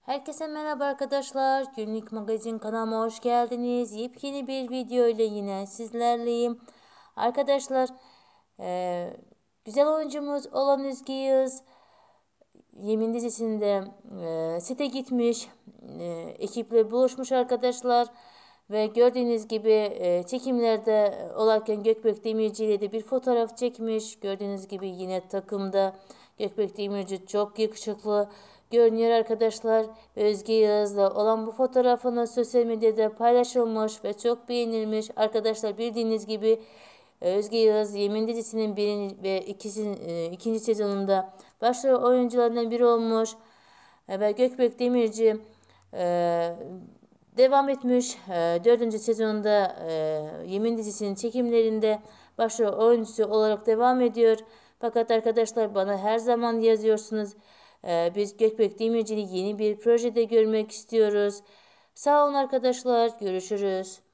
Herkese merhaba arkadaşlar. Günlük magazin kanalıma hoş geldiniz. Yepyeni bir video ile yine sizlerleyim. Arkadaşlar, eee, güzel oyuncumuz olan Özge Yağız Yemin dizisinde sete gitmiş. Ekiple buluşmuş arkadaşlar. Ve gördüğünüz gibi çekimlerde olarken Gökbek Demirci ile de bir fotoğraf çekmiş. Gördüğünüz gibi yine takımda Gökbek Demirci çok yakışıklı görünüyor arkadaşlar. Özge Yağız'la olan bu fotoğrafını sosyal medyada paylaşılmış ve çok beğenilmiş. Arkadaşlar, bildiğiniz gibi Özge Yağız Yemin dizisinin birinci ve ikinci sezonunda başrol oyuncularından biri olmuş. Ve Gökbek Demirci e, devam etmiş. Dördüncü sezonda Yemin dizisinin çekimlerinde başrol oyuncusu olarak devam ediyor. Fakat arkadaşlar, bana her zaman yazıyorsunuz. Biz Gökbek Demirci'yi yeni bir projede görmek istiyoruz. Sağ olun arkadaşlar. Görüşürüz.